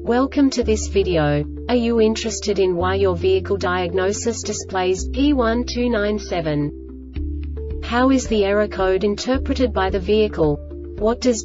Welcome to this video. Are you interested in why your vehicle diagnosis displays P1297? How is the error code interpreted by the vehicle? What does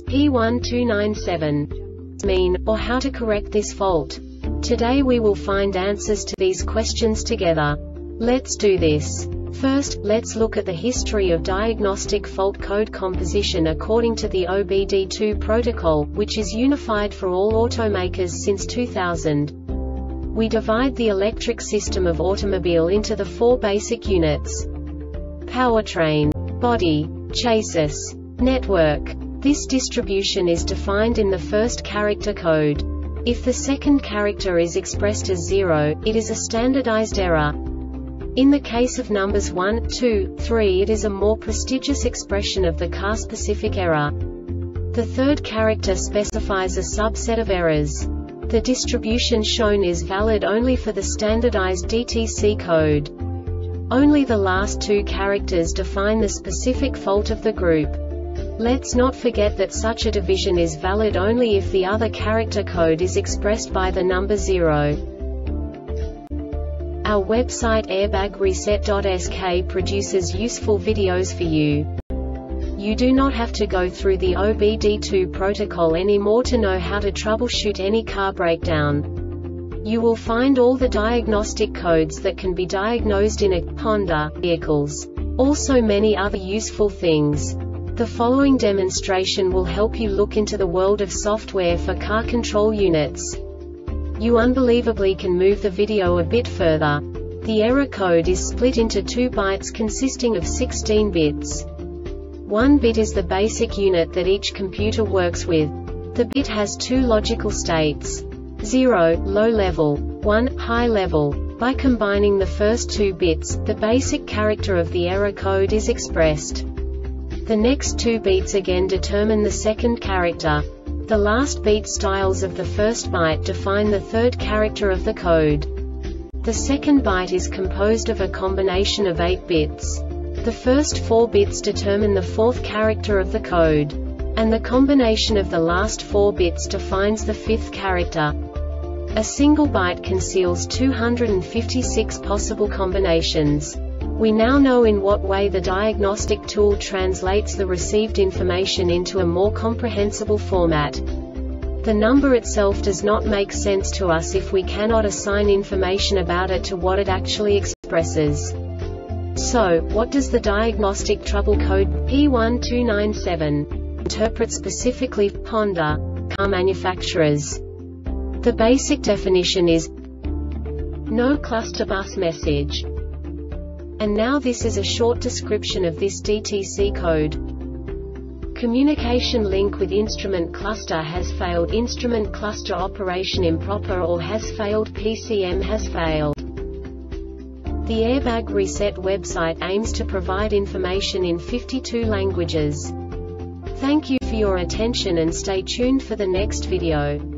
P1297 mean, or how to correct this fault? Today we will find answers to these questions together. Let's do this. First, let's look at the history of diagnostic fault code composition according to the OBD2 protocol, which is unified for all automakers since 2000. We divide the electric system of automobile into the four basic units: powertrain, body, chassis, network. This distribution is defined in the first character code. If the second character is expressed as 0, it is a standardized error. In the case of numbers 1, 2, 3, it is a more prestigious expression of the car-specific error. The third character specifies a subset of errors. The distribution shown is valid only for the standardized DTC code. Only the last two characters define the specific fault of the group. Let's not forget that such a division is valid only if the other character code is expressed by the number 0. Our website airbagreset.sk produces useful videos for you. You do not have to go through the OBD2 protocol anymore to know how to troubleshoot any car breakdown. You will find all the diagnostic codes that can be diagnosed in a Honda vehicles. Also many other useful things. The following demonstration will help you look into the world of software for car control units. You unbelievably can move the video a bit further. The error code is split into 2 bytes consisting of 16 bits. 1 bit is the basic unit that each computer works with. The bit has 2 logical states: 0, low level, 1, high level. By combining the first 2 bits, the basic character of the error code is expressed. The next 2 beats again determine the second character. The last beat styles of the first byte define the third character of the code. The second byte is composed of a combination of 8 bits. The first 4 bits determine the fourth character of the code. And the combination of the last 4 bits defines the fifth character. A single byte conceals 256 possible combinations. We now know in what way the diagnostic tool translates the received information into a more comprehensible format. The number itself does not make sense to us if we cannot assign information about it to what it actually expresses. So, what does the diagnostic trouble code P1297 interpret specifically for Honda car manufacturers? The basic definition is no cluster bus message. And now this is a short description of this DTC code. Communication link with instrument cluster has failed. Instrument cluster operation improper or has failed. PCM has failed. The Airbag Reset website aims to provide information in 52 languages. Thank you for your attention and stay tuned for the next video.